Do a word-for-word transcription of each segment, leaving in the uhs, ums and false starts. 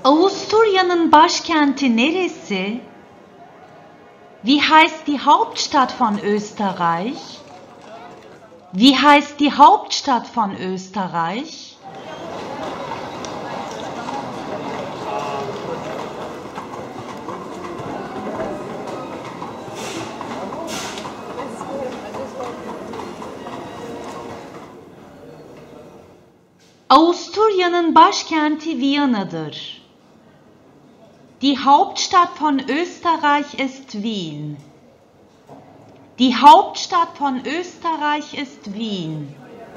Avusturya'nın başkenti neresi? Wie heißt die Hauptstadt von Österreich? Wie heißt die Hauptstadt von Österreich? Avusturya'nın başkenti Viyana'dır. Die Hauptstadt von Österreich ist Wien. Die Hauptstadt von Österreich ist Wien.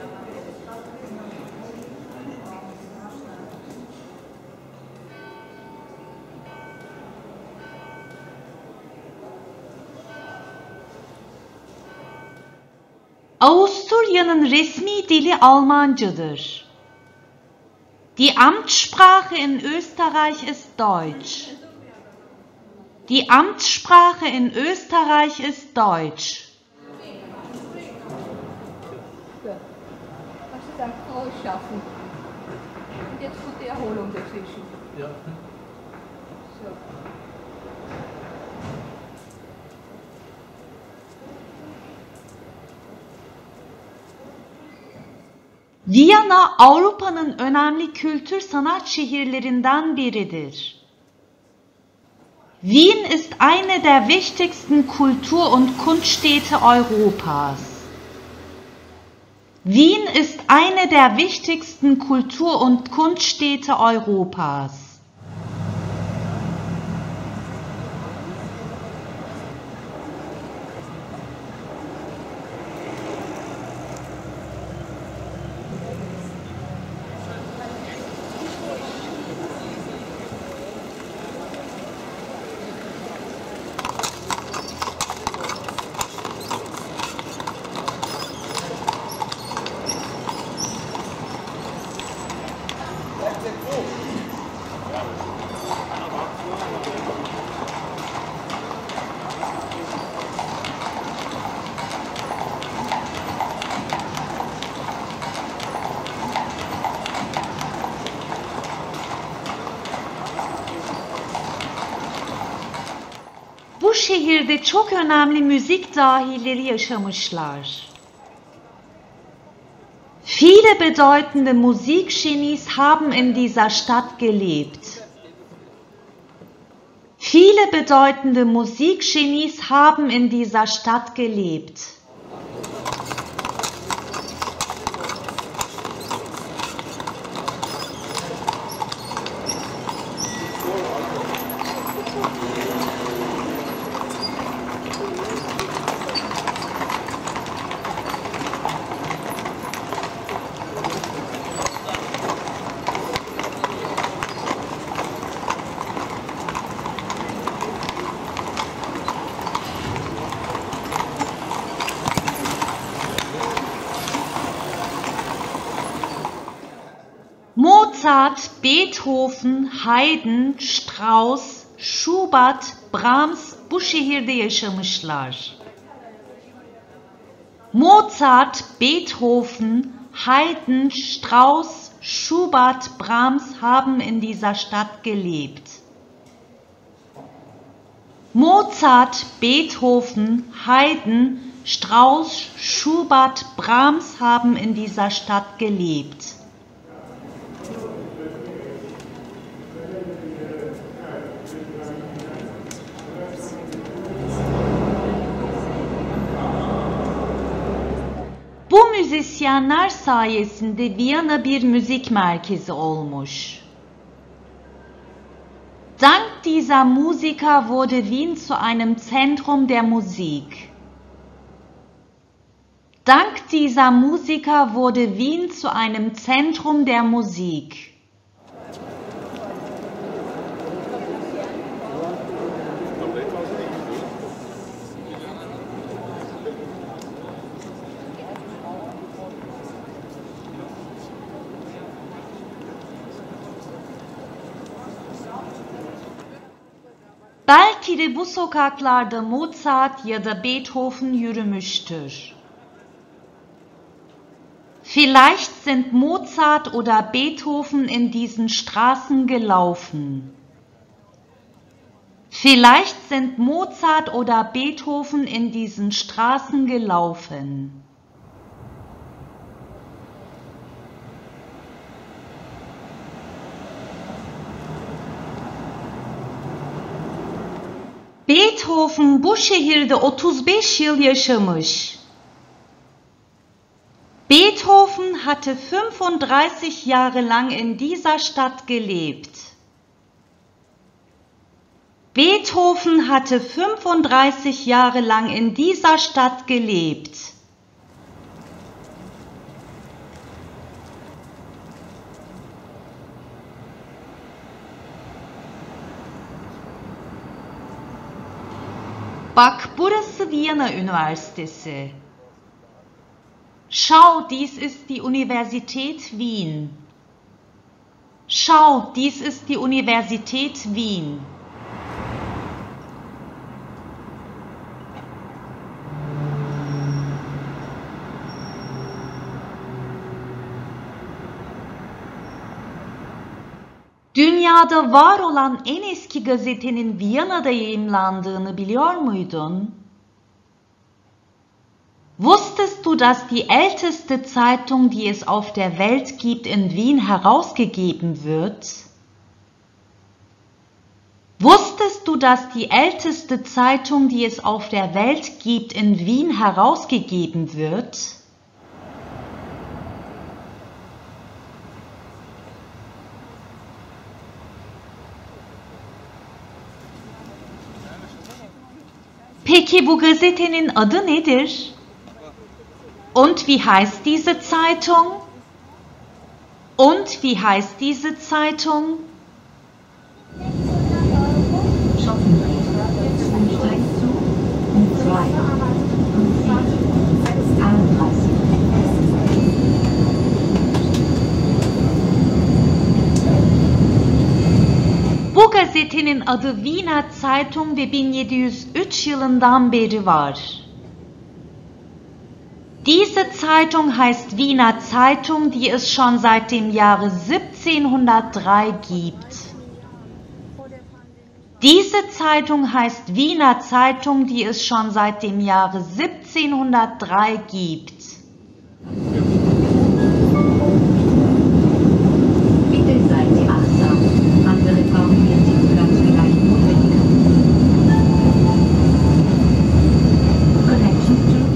Avusturya'nın resmi dili Almancadır. Die Amtssprache in Österreich ist Deutsch. Die Amtssprache in Österreich ist Deutsch. Kannst du es einfach rausschaffen? Und jetzt kommt die Erholung dazwischen. Ja. So. Viyana, Avrupa'nın önemli kültür sanat şehirlerinden biridir. Wien ist eine der wichtigsten Kultur- und Kunststädte Europas. Wien ist eine der wichtigsten Kultur- und Kunststädte Europas. Bu şehirde çok önemli müzik dahileri yaşamışlar. Viele bedeutende Musikgenies haben in dieser Stadt gelebt. Viele bedeutende Musikgenies haben in dieser Stadt gelebt. Mozart, Beethoven, Haydn, Strauss, Schubert, Brahms bu şehirde yaşamışlar. Mozart, Beethoven, Haydn, Strauss, Schubert, Brahms haben in dieser Stadt gelebt. Mozart, Beethoven, Haydn, Strauss, Schubert, Brahms haben in dieser Stadt gelebt. Bu müzisyenler sayesinde Viyana bir müzik merkezi olmuş. Dank dieser Musiker wurde Wien zu einem Zentrum der Musik. Dank dieser Musiker wurde Wien zu einem Zentrum der Musik. Belki de bu sokaklarda Mozart ya da Beethoven yürümüştür. Vielleicht sind Mozart oder Beethoven in diesen Straßen gelaufen. Vielleicht sind Mozart oder Beethoven in diesen Straßen gelaufen. Beethoven bu şehirde otuz beş yıl yaşamış. Beethoven hatte fünfunddreißig Jahre lang in dieser Stadt gelebt. Beethoven hatte fünfunddreißig Jahre lang in dieser Stadt gelebt. Bak, burası Viyana Üniversitesi. Schau, dies ist die Universität Wien. Schau, dies ist die Universität Wien. Dünyada var olan en eski gazetenin Viyana'da yayımlandığını biliyor muydun? Wusstest du, dass die älteste Zeitung, die es auf der Welt gibt, in Wien herausgegeben wird? Wusstest du, dass die älteste Zeitung, die es auf der Welt gibt, in Wien herausgegeben wird? Peki bu gazetenin adı nedir? Und wie heißt diese Zeitung? Und wie heißt diese Zeitung? Bu gazetenin adı Wiener Zeitung ve bin yedi yüz üç yılından beri var. Diese Zeitung heißt Wiener Zeitung, die es schon seit dem Jahre siebzehnhundertdrei gibt. Diese Zeitung heißt Wiener Zeitung, die es schon seit dem Jahre siebzehnhundertdrei gibt. Bitte seien Sie achtsam. Andere brauchen Ihren Sitzplatz vielleicht notwendiger. Connection to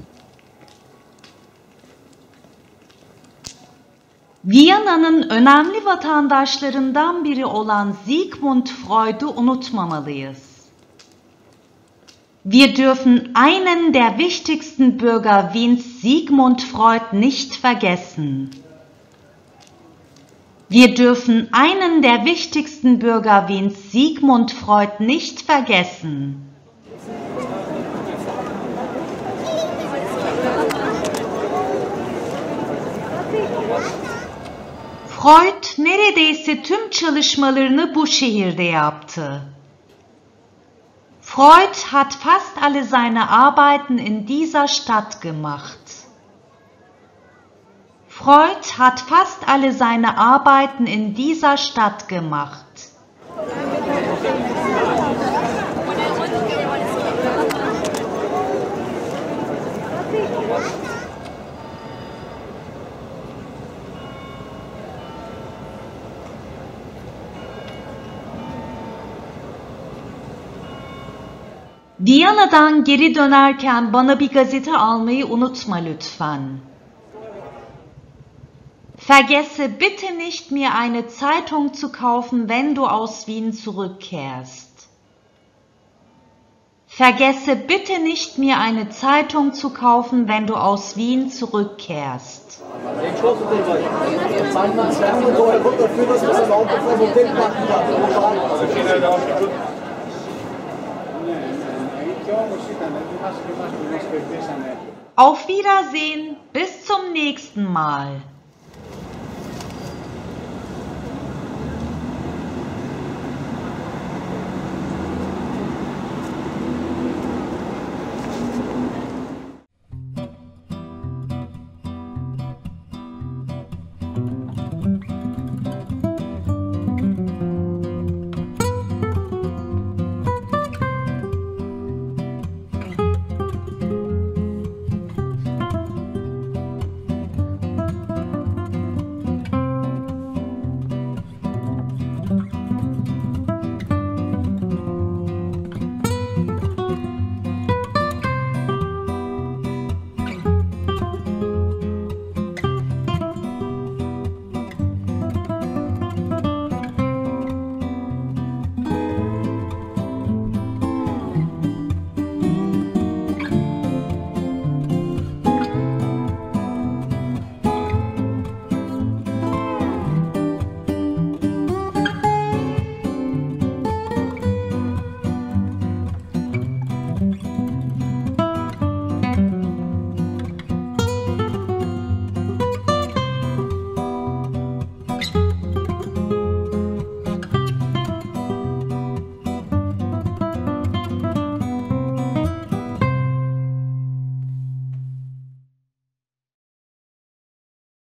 Viyana'nın önemli vatandaşlarından biri olan Sigmund Freud'u unutmamalıyız. Wir dürfen einen der wichtigsten Bürger Wiens, Sigmund Freud, nicht vergessen. Wir dürfen einen der wichtigsten Bürger Wiens, Sigmund Freud, nicht vergessen. Freud neredeyse tüm çalışmalarını bu şehirde yaptı. Freud hat fast alle seine Arbeiten in dieser Stadt gemacht. Freud hat fast alle seine Arbeiten in dieser Stadt gemacht. Viyana'dan geri dönerken bana bir gazete almayı unutma lütfen. Vergesse bitte nicht, mir eine Zeitung zu kaufen, wenn du aus Wien zurückkehrst. Vergesse bitte nicht, mir eine Zeitung zu kaufen, wenn du aus Wien zurückkehrst. Auf Wiedersehen, bis zum nächsten Mal.